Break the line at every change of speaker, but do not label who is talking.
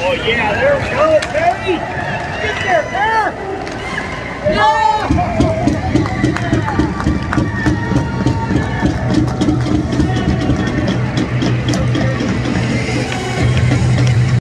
yeah, there we go, baby! Get there, Bear! Yeah!